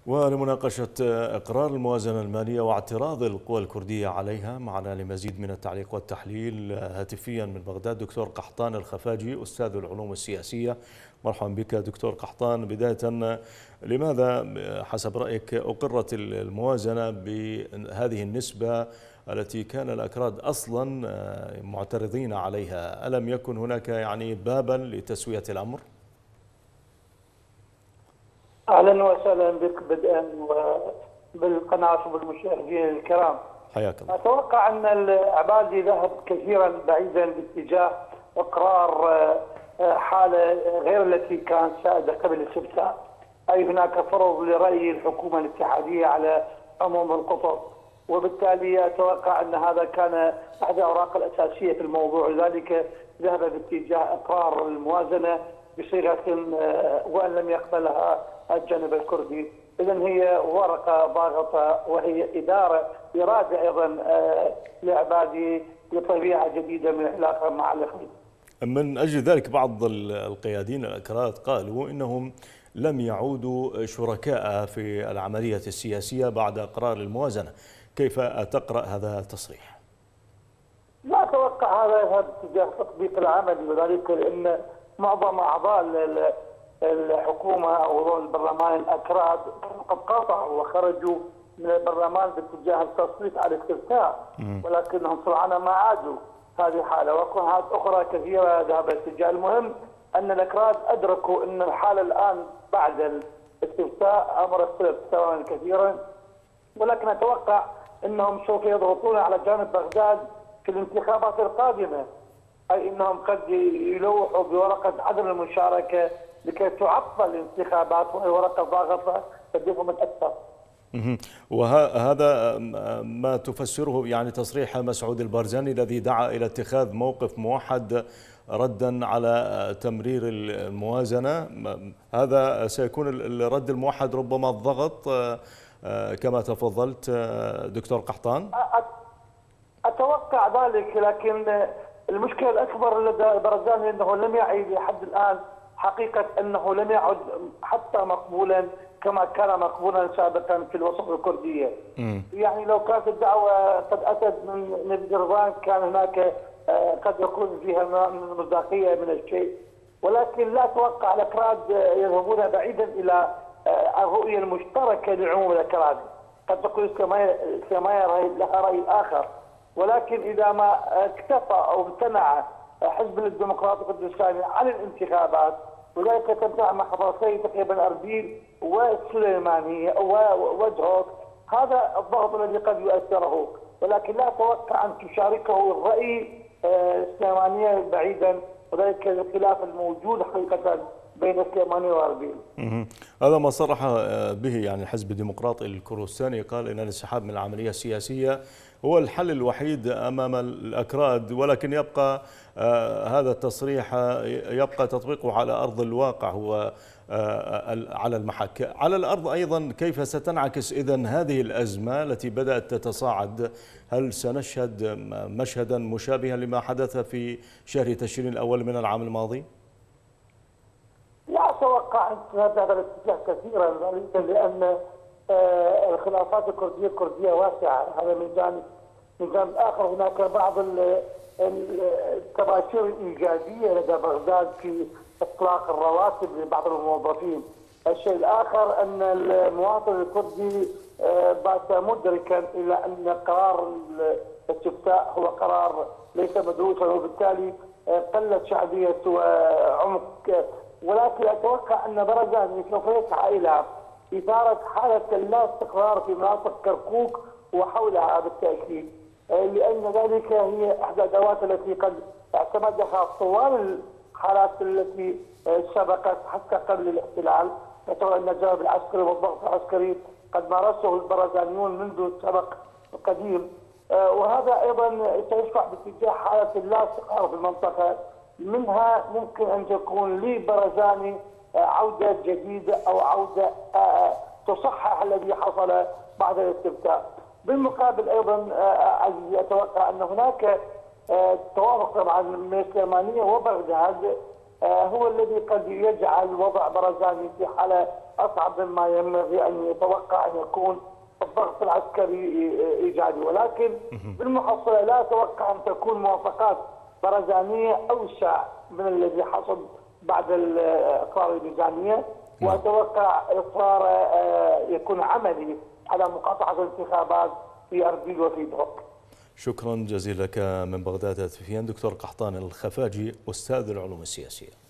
ولمناقشة إقرار الموازنة المالية واعتراض القوى الكردية عليها، معنا لمزيد من التعليق والتحليل هاتفيا من بغداد دكتور قحطان الخفاجي أستاذ العلوم السياسية. مرحبا بك دكتور قحطان. بداية، لماذا حسب رأيك أقرت الموازنة بهذه النسبة التي كان الأكراد أصلا معترضين عليها؟ ألم يكن هناك بابا لتسوية الأمر؟ اهلا وسهلا بك بدءا وبالقناه وبالمشاهدين الكرام. حياك الله. اتوقع ان العبادي ذهب كثيرا بعيدا باتجاه اقرار حاله غير التي كانت سائده قبل الاستفتاء، اي هناك فرض لراي الحكومه الاتحاديه على عموم القطر، وبالتالي اتوقع ان هذا كان احد الاوراق الاساسيه في الموضوع، لذلك ذهب باتجاه اقرار الموازنه بصيغه وان لم يقبلها الجانب الكردي. اذا هي ورقه ضاغطه، وهي اراده ايضا لعبادي لطبيعه جديده من العلاقه مع الاخوان. من اجل ذلك بعض القياديين الاكراد قالوا انهم لم يعودوا شركاء في العمليه السياسيه بعد اقرار الموازنه، كيف تقرا هذا التصريح؟ لا اتوقع هذا يذهب تجاه تطبيق العمل، وذلك لان معظم اعضاء الحكومه او البرلمان الاكراد قد قاطعوا وخرجوا من البرلمان باتجاه التصويت على الاستفتاء، ولكنهم سرعان ما عادوا. هذه حاله، وحالات اخرى كثيره ذهبت الاتجاه. المهم ان الاكراد ادركوا ان الحاله الان بعد الاستفتاء امر اختلف تماما كثيرا، ولكن اتوقع انهم سوف يضغطون على جانب بغداد في الانتخابات القادمه، اي انهم قد يلوحوا بورقه عدم المشاركه لكي تعطل الانتخابات، وهي ورقه ضاغطه تضيفهم اكثر. وهذا ما تفسره تصريح مسعود البارزاني الذي دعا الى اتخاذ موقف موحد ردا على تمرير الموازنه. هذا سيكون الرد الموحد، ربما الضغط كما تفضلت دكتور قحطان. اتوقع ذلك، لكن المشكله الاكبر لدى برزاني انه لم يعي لحد الان حقيقه انه لم يعد حتى مقبولا كما كان مقبولا سابقا في الوسط الكرديه. يعني لو كانت الدعوه قد اتت من نبي جربان كان هناك قد يكون فيها نوع من المصداقيه من الشيء، ولكن لا اتوقع الاكراد يذهبون بعيدا الى الرؤيه المشتركه لعموم الاكراد. قد تكون سمايا لها راي اخر، ولكن اذا ما اكتفى او امتنع حزب الديمقراطي الكردستاني عن الانتخابات، وذلك تمتنع محافظتين تقريبا اربيل والسليمانيه ودهوك، هذا الضغط الذي قد يؤثره، ولكن لا اتوقع ان تشاركه الراي السليمانيه بعيدا، وذلك الخلاف الموجود حقيقه بين السليمانيه واربيل. هذا ما صرح به الحزب الديمقراطي الكردستاني، قال ان الانسحاب من العمليه السياسيه هو الحل الوحيد امام الاكراد، ولكن يبقى هذا التصريح يبقى تطبيقه على ارض الواقع، هو على المحك. على الارض ايضا كيف ستنعكس اذن هذه الازمه التي بدات تتصاعد؟ هل سنشهد مشهدا مشابها لما حدث في شهر تشرين الاول من العام الماضي؟ لا اتوقع ان هذا الاتجاه كثيرا، لان الخلافات الكرديه واسعه، هذا من جانب. من جانب اخر هناك بعض التباشير الايجابيه لدى بغداد في اطلاق الرواتب لبعض الموظفين. الشيء الاخر ان المواطن الكردي بات مدركا الى ان قرار الاستفتاء هو قرار ليس مدروسا، وبالتالي قلت شعبيته وعمق. ولكن اتوقع ان برزاني سوف يسعى الى إثارة حالة اللا استقرار في مناطق كركوك وحولها بالتأكيد، لأن ذلك هي إحدى الأدوات التي قد اعتمدها طوال الحالات التي سبقت حتى قبل الاحتلال، يعتبر أن الجانب العسكري والضغط العسكري قد مارسه البرزانيون منذ السبق القديم، وهذا أيضا سيدفع باتجاه حالة اللا استقرار في المنطقة. منها ممكن أن تكون لبرزاني عودة جديدة أو عودة تصحح الذي حصل بعد الاستفتاء. بالمقابل أيضا عزيزي أتوقع أن هناك توافق طبعا من السليمانية وبغداد هو الذي قد يجعل وضع برزاني في حالة أصعب مما ينبغي أن يتوقع أن يكون الضغط العسكري إيجابي، ولكن بالمحصلة لا أتوقع أن تكون موافقات برزانية أوسع من الذي حصل بعد إقرار الميزانية، وأتوقع إصرار يكون عملي على مقاطعة الانتخابات في أربيل وفي دروك. شكرا جزيلا لك من بغداد هاتفيا دكتور قحطان الخفاجي أستاذ العلوم السياسية.